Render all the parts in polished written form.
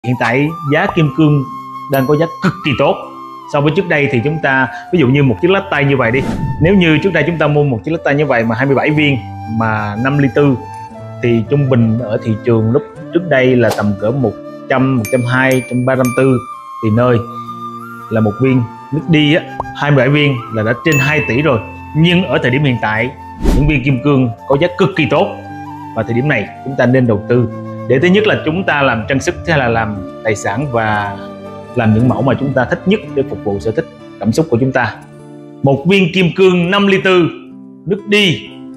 Hiện tại giá kim cương đang có giá cực kỳ tốt so với trước đây. Thì chúng ta ví dụ như một chiếc lắc tay như vậy đi, nếu như trước đây chúng ta mua một chiếc lắc tay như vậy mà 27 viên mà 5 ly tư thì trung bình ở thị trường lúc trước đây là tầm cỡ 100, 120, 134 thì nơi là một viên nước đi á, 27 viên là đã trên 2 tỷ rồi. Nhưng ở thời điểm hiện tại những viên kim cương có giá cực kỳ tốt, và thời điểm này chúng ta nên đầu tư để thứ nhất là chúng ta làm trang sức, thứ hai là làm tài sản và làm những mẫu mà chúng ta thích nhất để phục vụ sở thích cảm xúc của chúng ta. Một viên kim cương 5 ly tư nước đi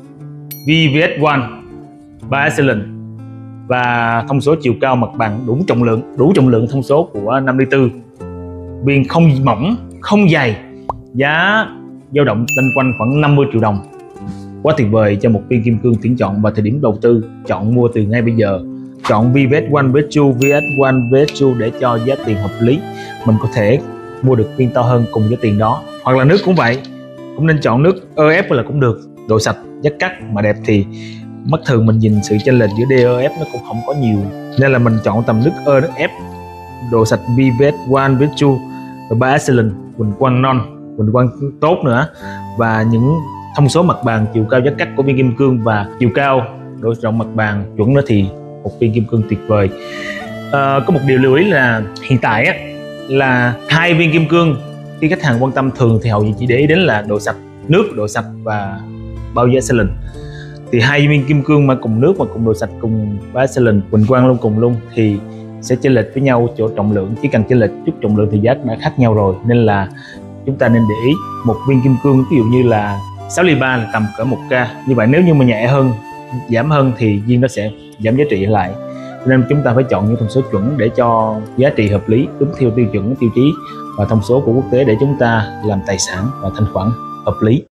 VVS1 3 excellent và thông số chiều cao mặt bằng đủ trọng lượng thông số của 5 ly tư, viên không mỏng không dày, giá dao động quanh quanh khoảng 50 triệu đồng. Quá tuyệt vời cho một viên kim cương tuyển chọn và thời điểm đầu tư. Chọn mua từ ngay bây giờ, chọn VVS1 VS2 VS1 VS2 để cho giá tiền hợp lý. Mình có thể mua được viên to hơn cùng giá tiền đó, hoặc là nước cũng vậy, cũng nên chọn nước EF là cũng được, độ sạch giá cắt mà đẹp. Thì mắt thường mình nhìn sự chênh lệch giữa DEF nó cũng không có nhiều, nên là mình chọn tầm nước EF, độ sạch VVS1 VS2 và 3 excellent, quỳnh quang non, quỳnh quang tốt nữa, và những thông số mặt bàn, chiều cao giá cắt của viên kim cương và chiều cao độ rộng mặt bàn chuẩn nữa thì một viên kim cương tuyệt vời. Có một điều lưu ý là hiện tại á, là hai viên kim cương khi khách hàng quan tâm thường thì hầu như chỉ để ý đến là độ sạch, nước, độ sạch và bao giá excellent. Thì hai viên kim cương mà cùng nước và cùng độ sạch cùng 3 excellent, quỳnh quang luôn cùng luôn thì sẽ chênh lệch với nhau chỗ trọng lượng. Chỉ cần chênh lệch chút trọng lượng thì giá đã khác nhau rồi, nên là chúng ta nên để ý. Một viên kim cương ví dụ như là 6 ly 3 là tầm cỡ 1k, như vậy nếu như mà nhẹ hơn, giảm hơn thì viên nó sẽ giảm giá trị lại. Nên chúng ta phải chọn những thông số chuẩn để cho giá trị hợp lý, đúng theo tiêu chuẩn, tiêu chí và thông số của quốc tế để chúng ta làm tài sản và thanh khoản hợp lý.